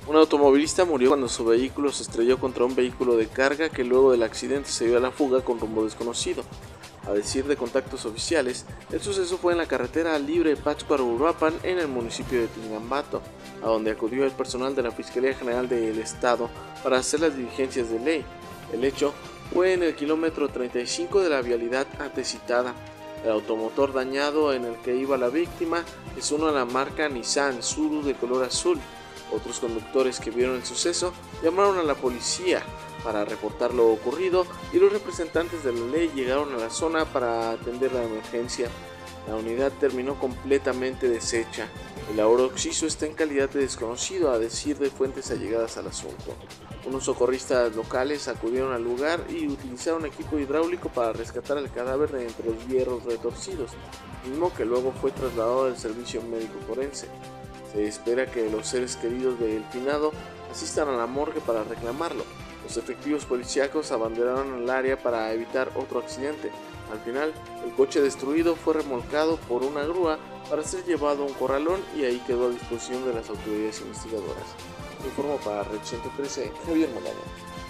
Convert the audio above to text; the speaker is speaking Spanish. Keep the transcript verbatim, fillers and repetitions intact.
Un automovilista murió cuando su vehículo se estrelló contra un vehículo de carga que luego del accidente se dio a la fuga con rumbo desconocido. A decir de contactos oficiales, el suceso fue en la carretera libre Pátzcuaro-Uruapan en el municipio de Tingambato, a donde acudió el personal de la Fiscalía General del Estado para hacer las diligencias de ley. El hecho fue en el kilómetro treinta y cinco de la vialidad antes citada. El automotor dañado en el que iba la víctima es uno de la marca Nissan Tsuru de color azul. Otros conductores que vieron el suceso llamaron a la policía para reportar lo ocurrido y los representantes de la ley llegaron a la zona para atender la emergencia. La unidad terminó completamente deshecha. El ahora occiso está en calidad de desconocido, a decir de fuentes allegadas al asunto. Unos socorristas locales acudieron al lugar y utilizaron equipo hidráulico para rescatar el cadáver de entre los hierros retorcidos, mismo que luego fue trasladado al servicio médico forense. Se espera que los seres queridos del finado asistan a la morgue para reclamarlo. Los efectivos policíacos abandonaron el área para evitar otro accidente. Al final, el coche destruido fue remolcado por una grúa para ser llevado a un corralón y ahí quedó a disposición de las autoridades investigadoras. Informó para Red ciento trece, Javier Molano.